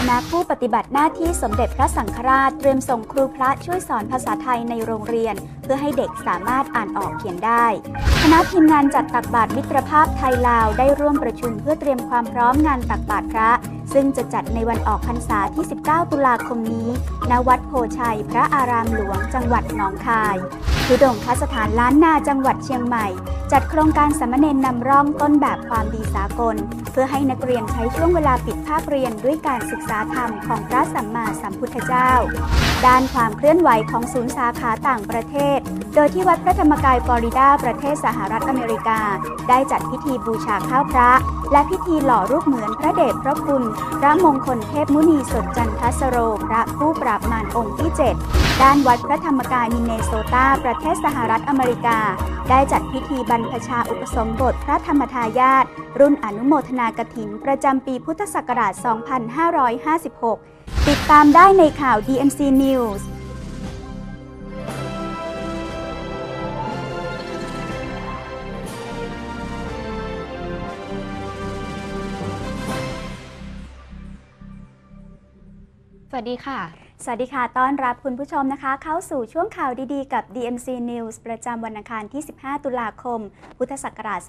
ณะผู้ปฏิบัติหน้าที่สมเด็จพระสังฆราชเตรียมส่งครูพระช่วยสอนภาษาไทยในโรงเรียนเพื่อให้เด็กสามารถอ่านออกเขียนได้คณะทีมงานจัดตักบาตรมิตรภาพไทยลาวได้ร่วมประชุมเพื่อเตรียมความพร้อมงานตักบาตรพระซึ่งจะจัดในวันออกพรรษาที่ 19 ตุลาคมนี้ณ วัดโพชัยพระอารามหลวงจังหวัดหนองคายทุดงคสถานล้านนาจังหวัดเชียงใหม่จัดโครงการสามเณรนำร่องต้นแบบความดีสากลเพื่อให้นักเรียนใช้ช่วงเวลาปิดภาคเรียนด้วยการศึกษาธรรมของพระสัมมาสัมพุทธเจ้าด้านความเคลื่อนไหวของศูนย์สาขาต่างประเทศโดยที่วัดพระธรรมกายฟลอริดาประเทศสหรัฐอเมริกาได้จัดพิธีบูชาข้าวพระและพิธีหล่อรูปเหมือนพระเดชพระคุณพระมงคลเทพมุนีสดจันทสโรพระผู้ปราบมารองค์ที่ 7 ด้านวัดพระธรรมกายมินเนโซตาประเทศสหรัฐอเมริกาได้จัดพิธีบรรพชาอุปสมบทพระธรรมทายาทรุ่นอนุโมทนากฐินประจำปีพุทธศักราช 2556 ติดตามได้ในข่าว DMC News สวัสดีค่ะสวัสดีค่ะต้อนรับคุณผู้ชมนะคะเข้าสู่ช่วงข่าวดีๆกับ DMC News ประจำวันอังคารที่ 15 ตุลาคม พุทธศักราช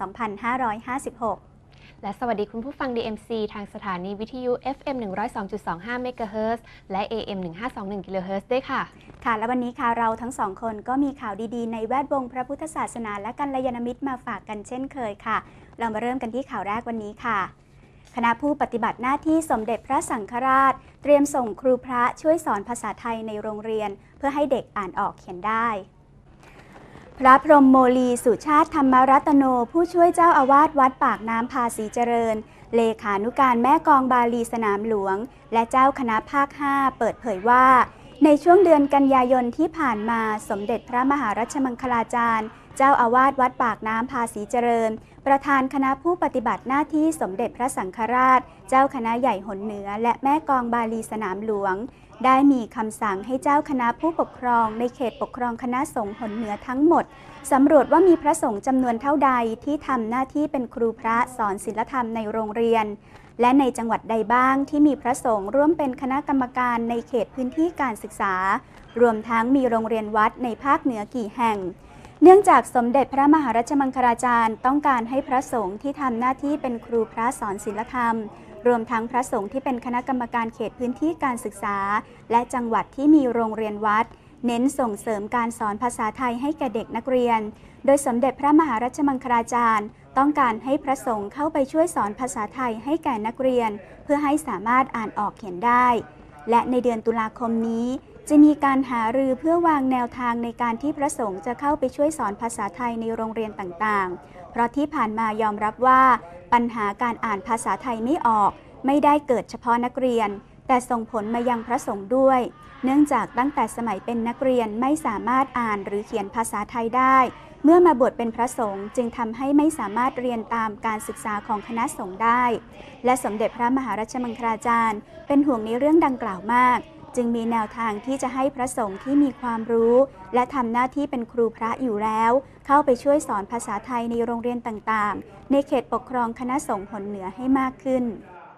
2556 และสวัสดีคุณผู้ฟัง DMC ทางสถานีวิทยุ FM 102.25 MHz และ AM 1521 kHz ด้วยค่ะค่ะและวันนี้ค่ะเราทั้งสองคนก็มีข่าวดีๆในแวดวงพระพุทธศาสนาและกัลยาณมิตรมาฝากกันเช่นเคยค่ะเรามาเริ่มกันที่ข่าวแรกวันนี้ค่ะคณะผู้ปฏิบัติหน้าที่สมเด็จพระสังฆราชเตรียมส่งครูพระช่วยสอนภาษาไทยในโรงเรียนเพื่อให้เด็กอ่านออกเขียนได้พระพรหมโมลีสุชาติธรรมรัตโนผู้ช่วยเจ้าอาวาสวัดปากน้ำภาษีเจริญเลขานุการแม่กองบาลีสนามหลวงและเจ้าคณะภาค 5 เปิดเผยว่าในช่วงเดือนกันยายนที่ผ่านมาสมเด็จพระมหารัชมังคลาจารย์เจ้าอาวาสวัดปากน้ำภาษีเจริญประธานคณะผู้ปฏิบัติหน้าที่สมเด็จพระสังฆราชเจ้าคณะใหญ่หนเหนือและแม่กองบาลีสนามหลวงได้มีคำสั่งให้เจ้าคณะผู้ปกครองในเขตปกครองคณะสงฆ์หนเหนือทั้งหมดสำรวจว่ามีพระสงฆ์จำนวนเท่าใดที่ทำหน้าที่เป็นครูพระสอนศีลธรรมในโรงเรียนและในจังหวัดใดบ้างที่มีพระสงฆ์ร่วมเป็นคณะกรรมการในเขตพื้นที่การศึกษารวมทั้งมีโรงเรียนวัดในภาคเหนือกี่แห่งเนื่องจากสมเด็จพระมหารัชมังคลาจารย์ต้องการให้พระสงฆ์ที่ทำหน้าที่เป็นครูพระสอนศีลธรรมรวมทั้งพระสงฆ์ที่เป็นคณะกรรมการเขตพื้นที่การศึกษาและจังหวัดที่มีโรงเรียนวัดเน้นส่งเสริมการสอนภาษาไทยให้แก่เด็กนักเรียนโดยสมเด็จพระมหารัชมังคลาจารย์ต้องการให้พระสงฆ์เข้าไปช่วยสอนภาษาไทยให้แก่นักเรียนเพื่อให้สามารถอ่านออกเขียนได้และในเดือนตุลาคมนี้จะมีการหารือเพื่อวางแนวทางในการที่พระสงฆ์จะเข้าไปช่วยสอนภาษาไทยในโรงเรียนต่างๆเพราะที่ผ่านมายอมรับว่าปัญหาการอ่านภาษาไทยไม่ออกไม่ได้เกิดเฉพาะนักเรียนแต่ส่งผลมายังพระสงฆ์ด้วยเนื่องจากตั้งแต่สมัยเป็นนักเรียนไม่สามารถอ่านหรือเขียนภาษาไทยได้เมื่อมาบวชเป็นพระสงฆ์จึงทำให้ไม่สามารถเรียนตามการศึกษาของคณะสงฆ์ได้และสมเด็จพระมหารัชมังคลาจารย์เป็นห่วงในเรื่องดังกล่าวมากจึงมีแนวทางที่จะให้พระสงฆ์ที่มีความรู้และทำหน้าที่เป็นครูพระอยู่แล้วเข้าไปช่วยสอนภาษาไทยในโรงเรียนต่างๆในเขตปกครองคณะสงฆ์หนเหนือให้มากขึ้น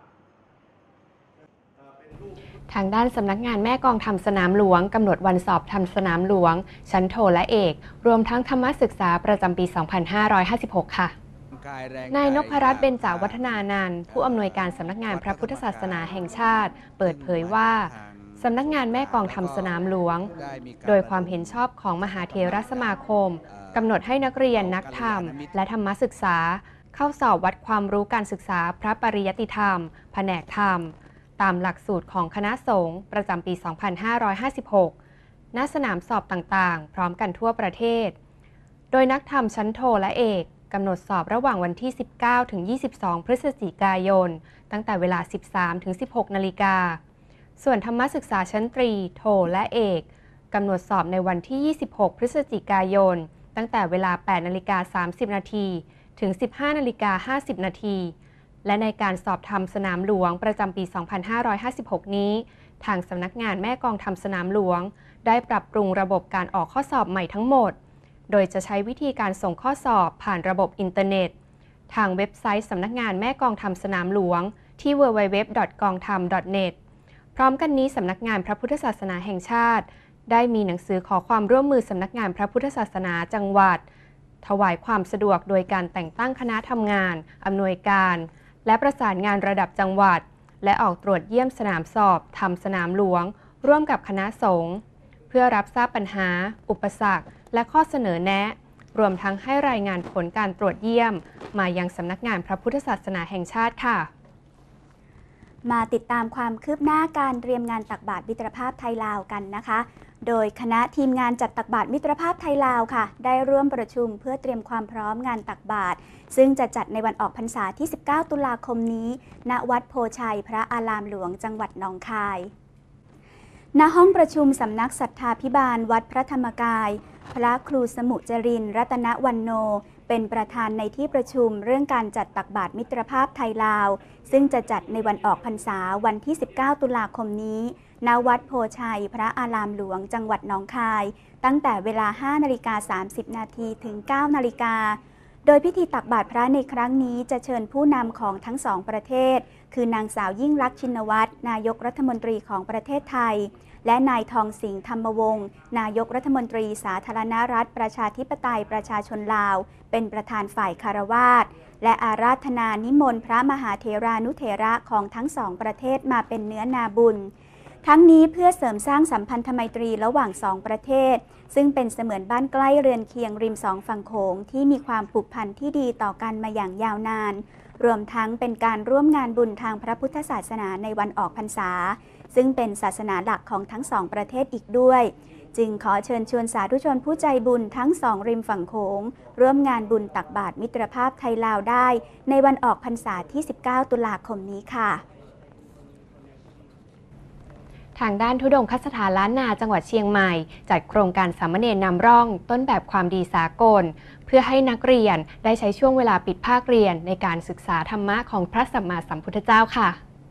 ทางด้านสำนักงานแม่กองธรรมสนามหลวงกำหนดวันสอบธรรมสนามหลวงชั้นโทและเอกรวมทั้งธรรมศึกษาประจำปี 2556 ค่ะนายนพรัตน์เบญจวัฒนานันท์ผู้อำนวยการสำนักงานพระพุทธศาสนาแห่งชาติเปิดเผยว่าสำนักงานแม่กองธรรมสนามหลวงโดยความเห็นชอบของมหาเถรสมาคมกำหนดให้นักเรียนนักธรรมและธรรมศึกษาเข้าสอบวัดความรู้การศึกษาพระปริยัติธรรมแผนกธรรมตามหลักสูตรของคณะสงฆ์ประจำปี 2556 ณ สนามสอบต่างๆพร้อมกันทั่วประเทศโดยนักธรรมชั้นโทและเอกกำหนดสอบระหว่างวันที่ 19 ถึง 22 พฤศจิกายนตั้งแต่เวลา 13 ถึง 16 นาฬิกาส่วนธรรมศึกษาชั้นตรีโทและเอกกำหนดสอบในวันที่ 26 พฤศจิกายนตั้งแต่เวลา 8:30 นาทีถึง 15:50 นาทีและในการสอบธรรมสนามหลวงประจำปี 2556 นี้ทางสำนักงานแม่กองธรรมสนามหลวงได้ปรับปรุงระบบการออกข้อสอบใหม่ทั้งหมดโดยจะใช้วิธีการส่งข้อสอบผ่านระบบอินเทอร์เน็ตทางเว็บไซต์สำนักงานแม่กองธรรมสนามหลวงที่ www.gongtham.net พร้อมกันนี้สำนักงานพระพุทธศาสนาแห่งชาติได้มีหนังสือขอความร่วมมือสำนักงานพระพุทธศาสนาจังหวัดถวายความสะดวกโดยการแต่งตั้งคณะทำงานอำนวยการและประสานงานระดับจังหวัดและออกตรวจเยี่ยมสนามสอบทำสนามหลวงร่วมกับคณะสงฆ์เพื่อรับทราบปัญหาอุปสรรคและข้อเสนอแนะรวมทั้งให้รายงานผลการตรวจเยี่ยมมายังสำนักงานพระพุทธศาสนาแห่งชาติค่ะมาติดตามความคืบหน้าการเตรียมงานตักบาตรมิตรภาพไทยลาวกันนะคะโดยคณะทีมงานจัดตักบาตรมิตรภาพไทยลาวค่ะได้ร่วมประชุมเพื่อเตรียมความพร้อมงานตักบาตรซึ่งจะจัดในวันออกพรรษาที่ 19 ตุลาคมนี้ณวัดโพชัยพระอารามหลวงจังหวัดหนองคายณห้องประชุมสำนักสัทธาภิบาลวัดพระธรรมกายพระครูสมุจรินทร์รัตนวรรณโนเป็นประธานในที่ประชุมเรื่องการจัดตักบาตรมิตรภาพไทยลาวซึ่งจะจัดในวันออกพรรษาวันที่ 19 ตุลาคมนี้ณวัดโพชัยพระอารามหลวงจังหวัดหนองคายตั้งแต่เวลา 5:30 นาทีถึง 9 นาฬิกาโดยพิธีตักบาตรพระในครั้งนี้จะเชิญผู้นำของทั้งสองประเทศคือนางสาวยิ่งลักษณ์ชินวัตรนายกรัฐมนตรีของประเทศไทยและนายทองสิงห์ธรรมวงศ์นายกรัฐมนตรีสาธารณรัฐประชาธิปไตยประชาชนลาวเป็นประธานฝ่ายคารวาสและอาราธนานิมนต์พระมหาเถรานุเถระของทั้งสองประเทศมาเป็นเนื้อนาบุญทั้งนี้เพื่อเสริมสร้างสัมพันธไมตรีระหว่างสองประเทศซึ่งเป็นเสมือนบ้านใกล้เรือนเคียงริมสองฝั่งโขงที่มีความผูกพันที่ดีต่อกันมาอย่างยาวนานรวมทั้งเป็นการร่วมงานบุญทางพระพุทธศาสนาในวันออกพรรษาซึ่งเป็นศาสนาหลักของทั้งสองประเทศอีกด้วยจึงขอเชิญชวนสาธุชนผู้ใจบุญทั้งสองริมฝั่งโขงร่วมงานบุญตักบาตรมิตรภาพไทยลาวได้ในวันออกพรรษาที่ 19 ตุลาคมนี้ค่ะทางด้านธุดงคสถานล้านนาจังหวัดเชียงใหม่จัดโครงการสามเณรนำร่องต้นแบบความดีสากลเพื่อให้นักเรียนได้ใช้ช่วงเวลาปิดภาคเรียนในการศึกษาธรรมะของพระสัมมาสัมพุทธเจ้าค่ะ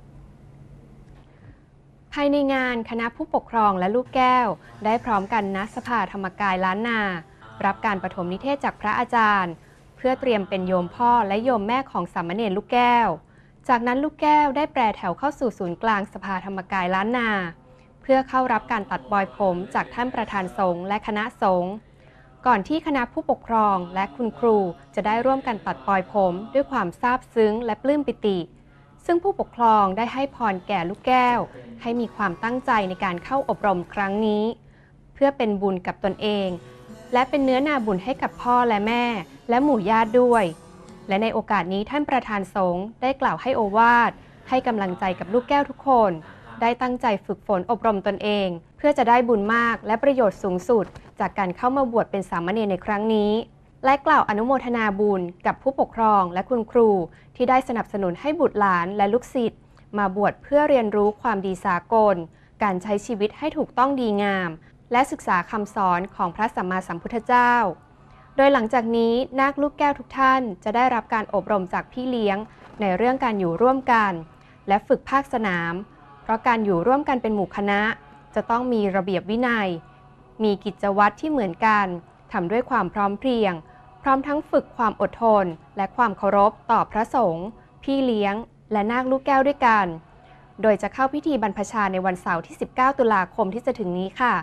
ภายในงานคณะผู้ปกครองและลูกแก้วได้พร้อมกันณสภาธรรมกายล้านนารับการปฐมนิเทศจากพระอาจารย์เพื่อเตรียมเป็นโยมพ่อและโยมแม่ของสามเณรลูกแก้วจากนั้นลูกแก้วได้แปรแถวเข้าสู่ศูนย์กลางสภาธรรมกายล้านนาเพื่อเข้ารับการตัดบอยผมจากท่านประธานสงฆ์และคณะสงฆ์ก่อนที่คณะผู้ปกครองและคุณครูจะได้ร่วมกันตัดบอยผมด้วยความซาบซึ้งและปลื้มปิติซึ่งผู้ปกครองได้ให้พรแก่ลูกแก้วให้มีความตั้งใจในการเข้าอบรมครั้งนี้เพื่อเป็นบุญกับตนเองและเป็นเนื้อนาบุญให้กับพ่อและแม่และหมู่ญาติด้วยและในโอกาสนี้ท่านประธานสงฆ์ได้กล่าวให้โอวาทให้กำลังใจกับลูกแก้วทุกคนได้ตั้งใจฝึกฝนอบรมตนเองเพื่อจะได้บุญมากและประโยชน์สูงสุดจากการเข้ามาบวชเป็นสามเณรในครั้งนี้และกล่าวอนุโมทนาบุญกับผู้ปกครองและคุณครูที่ได้สนับสนุนให้บุตรหลานและลูกศิษย์มาบวชเพื่อเรียนรู้ความดีสากลการใช้ชีวิตให้ถูกต้องดีงามและศึกษาคำสอนของพระสัมมาสัมพุทธเจ้าโดยหลังจากนี้นาคลูกแก้วทุกท่านจะได้รับการอบรมจากพี่เลี้ยงในเรื่องการอยู่ร่วมกันและฝึกภาคสนามเพราะการอยู่ร่วมกันเป็นหมู่คณะจะต้องมีระเบียบวินัยมีกิจวัตรที่เหมือนกันทำด้วยความพร้อมเพรียงพร้อมทั้งฝึกความอดทนและความเคารพต่อพระสงฆ์พี่เลี้ยงและนาคลูกแก้วด้วยกันโดยจะเข้าพิธีบรรพชาในวันเสาร์ที่ 19 ตุลาคมที่จะถึงนี้ค่ะ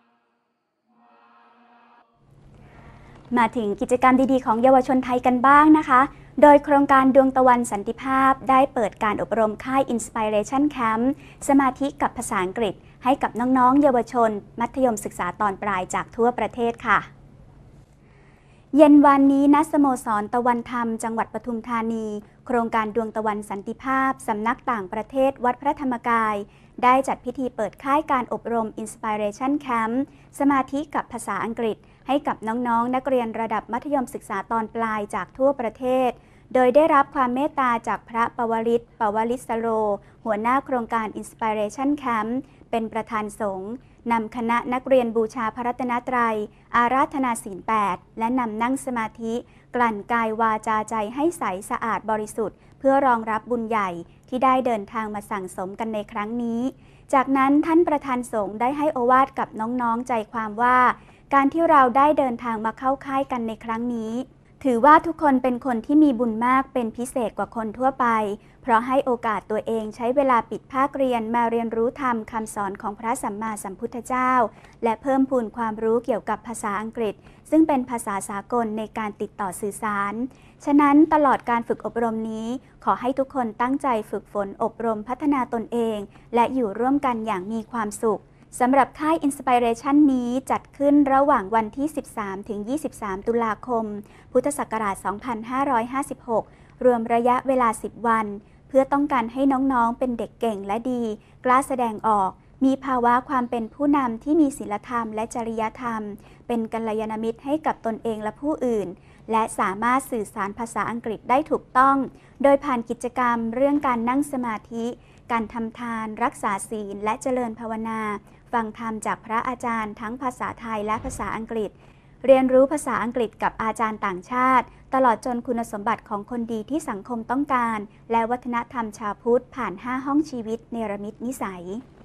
มาถึงกิจกรรมดีๆของเยาวชนไทยกันบ้างนะคะโดยโครงการดวงตะวันสันติภาพได้เปิดการอบรมค่าย Inspiration Camp สมาธิกับภาษาอังกฤษให้กับน้องๆเยาวชนมัธยมศึกษาตอนปลายจากทั่วประเทศค่ะเย็นวันนี้ณสโมสรตะวันธรรมจังหวัดปทุมธานีโครงการดวงตะวันสันติภาพสำนักต่างประเทศวัดพระธรรมกายได้จัดพิธีเปิดค่ายการอบรม Inspiration Camp สมาธิกับภาษาอังกฤษให้กับน้องๆนักเรียนระดับมัธยมศึกษาตอนปลายจากทั่วประเทศโดยได้รับความเมตตาจากพระปวริศ ปวลิสโรหัวหน้าโครงการ Inspiration Camp เป็นประธานสงฆ์นำคณะนักเรียนบูชาพระรัตนตรัยอาราธนาศีล 8และนำนั่งสมาธิกลั่นกายวาจาใจให้ใสสะอาดบริสุทธิ์เพื่อรองรับบุญใหญ่ที่ได้เดินทางมาสั่งสมกันในครั้งนี้จากนั้นท่านประธานสงฆ์ได้ให้โอวาทกับน้องๆใจความว่าการที่เราได้เดินทางมาเข้าค่ายกันในครั้งนี้ถือว่าทุกคนเป็นคนที่มีบุญมากเป็นพิเศษกว่าคนทั่วไปเพราะให้โอกาสตัวเองใช้เวลาปิดภาคเรียนมาเรียนรู้ธรรมคำสอนของพระสัมมาสัมพุทธเจ้าและเพิ่มพูนความรู้เกี่ยวกับภาษาอังกฤษซึ่งเป็นภาษาสากลในการติดต่อสื่อสารฉะนั้นตลอดการฝึกอบรมนี้ขอให้ทุกคนตั้งใจฝึกฝนอบรมพัฒนาตนเองและอยู่ร่วมกันอย่างมีความสุขสำหรับค่าย Inspiration นี้จัดขึ้นระหว่างวันที่ 13 ถึง 23 ตุลาคม พุทธศักราช 2556 รวมระยะเวลา 10 วัน เพื่อต้องการให้น้องๆ เป็นเด็กเก่งและดี กล้าแสดงออก มีภาวะความเป็นผู้นำที่มีศีลธรรมและจริยธรรม เป็นกัลยาณมิตรให้กับตนเองและผู้อื่น และสามารถสื่อสารภาษาอังกฤษได้ถูกต้อง โดยผ่านกิจกรรมเรื่องการนั่งสมาธิ การทำทาน รักษาศีล และเจริญภาวนา ฟังธรรมจากพระอาจารย์ทั้งภาษาไทยและภาษาอังกฤษ เรียนรู้ภาษาอังกฤษกับอาจารย์ต่างชาติ ตลอดจนคุณสมบัติของคนดีที่สังคมต้องการ และวัฒนธรรมชาวพุทธผ่าน 5 ห้องชีวิตเนรมิตนิสัย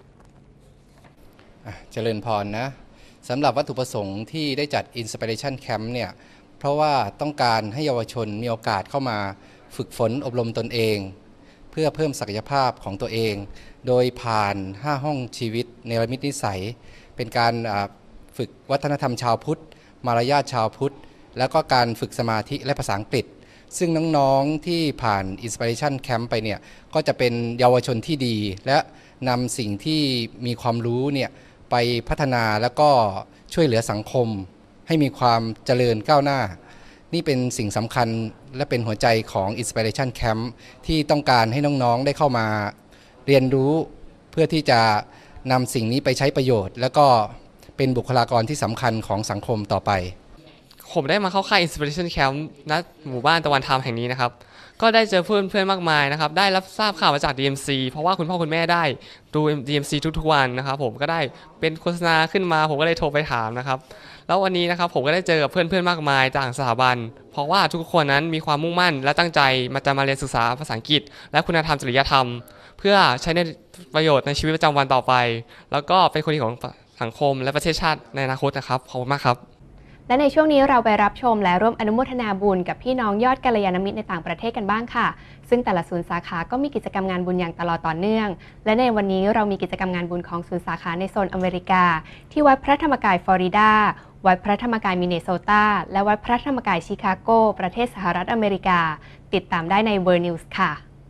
เจริญพรนะสำหรับวัตถุประสงค์ที่ได้จัด Inspiration Camp เนี่ยเพราะว่าต้องการให้เยาวชนมีโอกาสเข้ามาฝึกฝนอบรมตนเองเพื่อเพิ่มศักยภาพของตัวเองโดยผ่าน 5 ห้องชีวิตเนรมิตนิสัยเป็นการฝึกวัฒนธรรมชาวพุทธมารยาทชาวพุทธแล้วก็การฝึกสมาธิและภาษาอังกฤษซึ่งน้องๆที่ผ่าน Inspiration Camp ไปเนี่ยก็จะเป็นเยาวชนที่ดีและนำสิ่งที่มีความรู้เนี่ยไปพัฒนาแล้วก็ช่วยเหลือสังคมให้มีความเจริญก้าวหน้านี่เป็นสิ่งสำคัญและเป็นหัวใจของ Inspiration Camp ที่ต้องการให้น้องๆได้เข้ามาเรียนรู้เพื่อที่จะนำสิ่งนี้ไปใช้ประโยชน์แล้วก็เป็นบุคลากรที่สำคัญของสังคมต่อไปผมได้มาเข้าค่าย Inspiration Camp ณ หมู่บ้านตะวันธรรมแห่งนี้นะครับก็ได้เจอเพื่อนมากมายนะครับได้รับทราบข่าวมาจาก DMC เพราะว่าคุณพ่อคุณแม่ได้ดู DMC ทุกๆวันนะครับผมก็ได้เป็นโฆษณาขึ้นมาผมก็เลยโทรไปถามนะครับแล้ววันนี้นะครับผมก็ได้เจอกับเพื่อนมากมายจากสถาบันเพราะว่าทุกคนนั้นมีความมุ่งมั่นและตั้งใจมาเรียนศึกษาภาษาอังกฤษและคุณธรรมจริยธรรมเพื่อใช้ในประโยชน์ในชีวิตประจำวันต่อไปแล้วก็เป็นคนดีของสังคมและประเทศชาติในอนาคตนะครับขอบคุณมากครับและในช่วงนี้เราไปรับชมและร่วมอนุโมทนาบุญกับพี่น้องยอดกัลยาณมิตรในต่างประเทศกันบ้างค่ะซึ่งแต่ละศูนย์สาขาก็มีกิจกรรมงานบุญอย่างตลอดต่อเนื่องและในวันนี้เรามีกิจกรรมงานบุญของศูนย์สาขาในโซนอเมริกาที่วัดพระธรรมกายฟลอริดาวัดพระธรรมกายมินเนโซตาและวัดพระธรรมกายชิคาโกประเทศสหรัฐอเมริกาติดตามได้ใน World News ค่ะ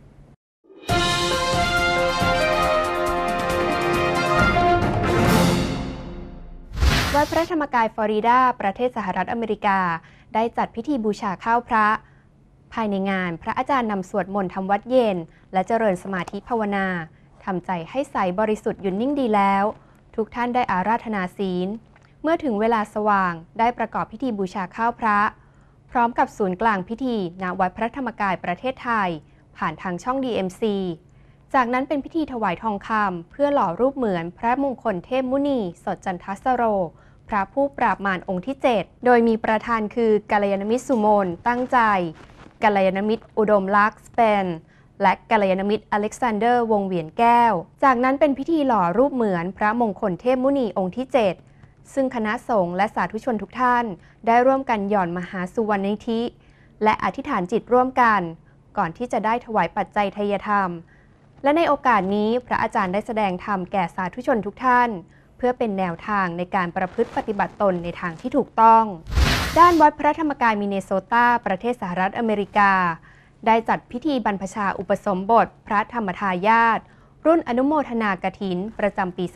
วัดพระธรรมกายฟลอริดาประเทศสหรัฐอเมริกาได้จัดพิธีบูชาข้าวพระภายในงานพระอาจารย์นำสวดมนต์ทำวัดเย็นและเจริญสมาธิภาวนาทำใจให้ใสบริสุทธิ์หยุดนิ่งดีแล้วทุกท่านได้อาราธนาศีลเมื่อถึงเวลาสว่างได้ประกอบพิธีบูชาข้าวพระพร้อมกับศูนย์กลางพิธีณวัดพระธรรมกายประเทศไทยผ่านทางช่อง DMC จากนั้นเป็นพิธีถวายทองคำเพื่อหล่อรูปเหมือนพระมงคลเทพมุนีสดจันทสโรพระผู้ปราบมารองค์ที่ 7 โดยมีประธานคือกัลยาณมิตรสุมนตั้งใจกัลยาณมิตรอุดมลักษณ์สเปนและกัลยาณมิตรอเล็กซานเดอร์วงเวียนแก้วจากนั้นเป็นพิธีหล่อรูปเหมือนพระมงคลเทพมุนีองค์ที่ 7 ซึ่งคณะสงฆ์และสาธุชนทุกท่านได้ร่วมกันหย่อนมหาสุวรรณนิธิและอธิษฐานจิตร่วมกันก่อนที่จะได้ถวายปัจจัยทายธรรมและในโอกาสนี้พระอาจารย์ได้แสดงธรรมแก่สาธุชนทุกท่านเพื่อเป็นแนวทางในการประพฤติปฏิบัติตนในทางที่ถูกต้องด้านวัดพระธรรมกายมินเนโซตาประเทศสหรัฐอเมริกาได้จัดพิธีบรรพชาอุปสมบทพระธรรมทายาทรุ่นอนุโมทนากฐินประจำปี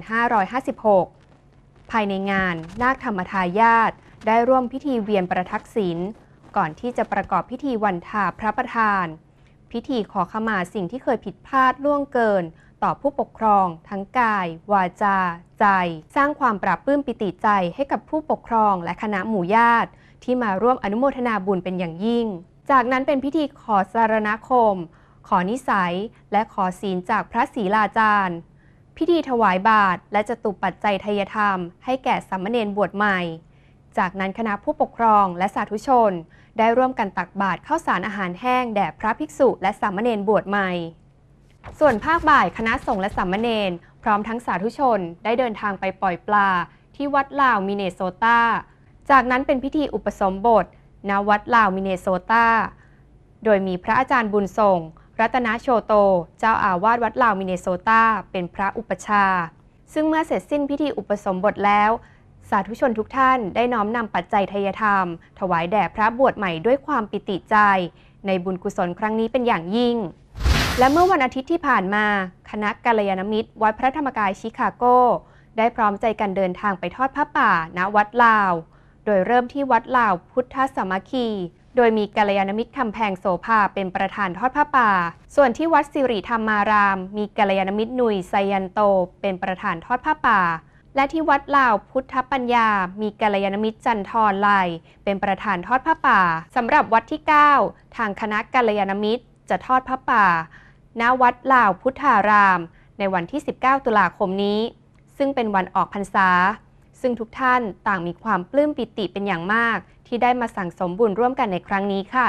2556 ภายในงานนาคธรรมทายาทได้ร่วมพิธีเวียนประทักษิณก่อนที่จะประกอบพิธีวันทาพระประธานพิธีขอขมาสิ่งที่เคยผิดพลาดล่วงเกินต่อผู้ปกครองทั้งกายวาจาใจสร้างความปราบปลื้มปิติใจให้กับผู้ปกครองและคณะหมู่ญาติที่มาร่วมอนุโมทนาบุญเป็นอย่างยิ่งจากนั้นเป็นพิธีขอสารณคมขอนิสัยและขอศีลจากพระศรีลาจารย์พิธีถวายบาตรและจตุปัจจัยทายธรรมให้แก่สามเณรบวชใหม่จากนั้นคณะผู้ปกครองและสาธุชนได้ร่วมกันตักบาตรข้าวสารอาหารแห้งแด่พระภิกษุและสามเณรบวชใหม่ส่วนภาคบ่ายคณะสงฆ์และสามเณรพร้อมทั้งสาธุชนได้เดินทางไปปล่อยปลาที่วัดลาวมินเนโซตาจากนั้นเป็นพิธีอุปสมบทณวัดลาวมินเนโซตาโดยมีพระอาจารย์บุญส่งรัตนโชโตเจ้าอาวาสวัดลาวมินเนโซตาเป็นพระอุปชาซึ่งเมื่อเสร็จสิ้นพิธีอุปสมบทแล้วสาธุชนทุกท่านได้น้อมนำปัจจัยทายธรรมถวายแด่พระบวชใหม่ด้วยความปิติใจในบุญกุศลครั้งนี้เป็นอย่างยิ่งและเมื่อวันอาทิตย์ที่ผ่านมาคณะกัลยาณมิตรวัดพระธรรมกายชิคาโกได้พร้อมใจกันเดินทางไปทอดผ้าป่าณวัดลาวโดยเริ่มที่วัดลาวพุทธสามัคคีโดยมีกัลยาณมิตรคำแพงโสภาเป็นประธานทอดผ้าป่าส่วนที่วัดสิริธรรมารามมีกัลยาณมิตรหนุ่ยไซยันโตเป็นประธานทอดผ้าป่าและที่วัดลาวพุทธปัญญามีกัลยาณมิตรจันทรไลเป็นประธานทอดผ้าป่าสำหรับวัดที่ 9 ทางคณะกัลยาณมิตรจะทอดผ้าป่าณวัดลาวพุทธารามในวันที่ 19 ตุลาคมนี้ซึ่งเป็นวันออกพรรษาซึ่งทุกท่านต่างมีความปลื้มปิติเป็นอย่างมากที่ได้มาสั่งสมบุญร่วมกันในครั้งนี้ค่ะ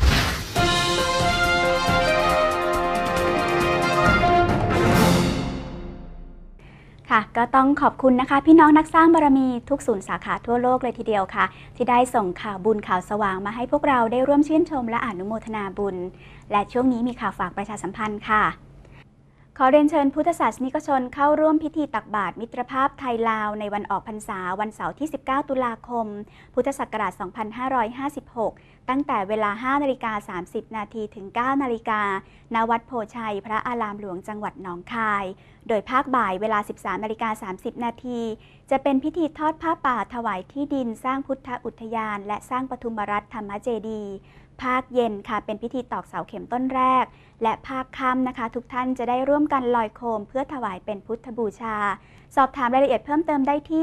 ค่ะก็ต้องขอบคุณนะคะพี่น้องนักสร้างบารมีทุกศูนย์สาขาทั่วโลกเลยทีเดียวค่ะที่ได้ส่งข่าวบุญข่าวสว่างมาให้พวกเราได้ร่วมชื่นชมและอนุโมทนาบุญและช่วงนี้มีข่าวฝากประชาสัมพันธ์ค่ะขอเรียนเชิญพุทธศาสนิกชนเข้าร่วมพิธีตักบาตรมิตรภาพไทยลาวในวันออกพรรษาวันเสาร์ที่ 19 ตุลาคม พุทธศักราช 2556 ตั้งแต่เวลา 5:30 นาทีถึง 9:00 น.ณ วัดโพชัยพระอารามหลวงจังหวัดหนองคายโดยภาคบ่ายเวลา 13:30 นาทีจะเป็นพิธีทอดผ้าป่าถวายที่ดินสร้างพุทธอุทยานและสร้างปฐุมรัตน์ธรรมเจดีย์ภาคเย็นค่ะเป็นพิธีตอกเสาเข็มต้นแรกและภาคค่ำนะคะทุกท่านจะได้ร่วมกันลอยโคมเพื่อถวายเป็นพุทธบูชาสอบถามรายละเอียดเพิ่มเติมได้ที่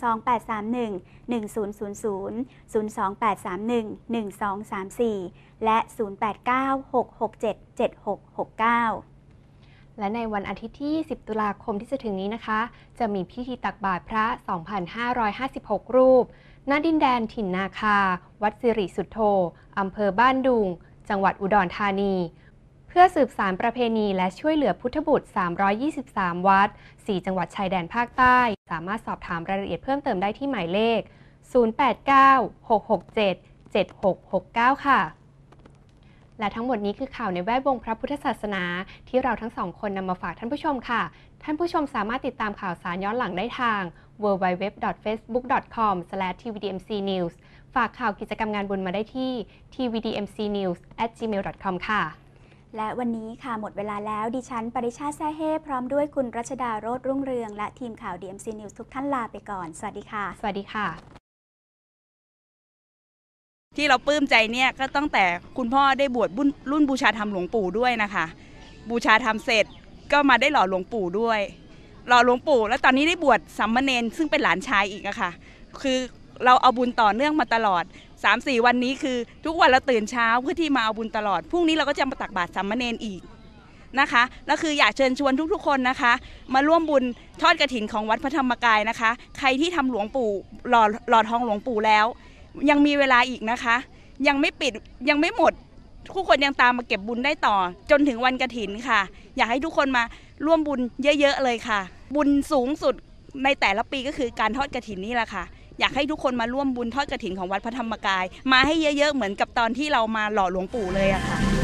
02831 1000 02831 1234 และ 089 667 7669 และในวันอาทิตย์ที่ 10 ตุลาคมที่จะถึงนี้นะคะจะมีพิธีตักบาตรพระ 2,556 รูปณดินแดนถิ่นนาคาวัดสิริสุทโธอำเภอบ้านดุงจังหวัดอุดรธานีเพื่อสืบสานประเพณีและช่วยเหลือพุทธบุตร 323 วัด 4 จังหวัดชายแดนภาคใต้สามารถสอบถามรายละเอียดเพิ่มเติมได้ที่หมายเลข 089-667-7669 ค่ะและทั้งหมดนี้คือข่าวในแวดวงพระพุทธศาสนาที่เราทั้งสองคนนำมาฝากท่านผู้ชมค่ะท่านผู้ชมสามารถติดตามข่าวสารย้อนหลังได้ทาง www.facebook.com/tvdmcnews ฝากข่าวกิจกรรมงานบุญมาได้ที่ tvdmcnews@gmail.com ค่ะและวันนี้ค่ะหมดเวลาแล้วดิฉันปริชาแซ่เฮ่พร้อมด้วยคุณรัชดาโรจน์รุ่งเรืองและทีมข่าว DMC News ทุกท่านลาไปก่อนสวัสดีค่ะสวัสดีค่ะที่เราปลื้มใจเนี่ยก็ตั้งแต่คุณพ่อได้บวชรุ่นบูชาธรรมหลวงปู่ด้วยนะคะบูชาธรรมเสร็จก็มาได้หล่อหลวงปู่ด้วยหล่อหลวงปู่แล้วตอนนี้ได้บวชสามเณรซึ่งเป็นหลานชายอีกอะค่ะคือเราเอาบุญต่อเนื่องมาตลอด 3-4 วันนี้คือทุกวันเราตื่นเช้าเพื่อที่มาเอาบุญตลอดพรุ่งนี้เราก็จะมาตักบาตรสามเณรอีกนะคะแล้วคืออยากเชิญชวนทุกๆคนนะคะมาร่วมบุญทอดกฐินของวัดพระธรรมกายนะคะใครที่ทำหลวงปู่หล่อทองหลวงปู่แล้วยังมีเวลาอีกนะคะยังไม่ปิดยังไม่หมดทุกคนยังตามมาเก็บบุญได้ต่อจนถึงวันกฐินค่ะอยากให้ทุกคนมาร่วมบุญเยอะๆเลยค่ะบุญสูงสุดในแต่ละปีก็คือการทอดกฐินนี่แหละค่ะอยากให้ทุกคนมาร่วมบุญทอดกฐินของวัดพระธรรมกายมาให้เยอะๆเหมือนกับตอนที่เรามาหล่อหลวงปู่เลยอะค่ะ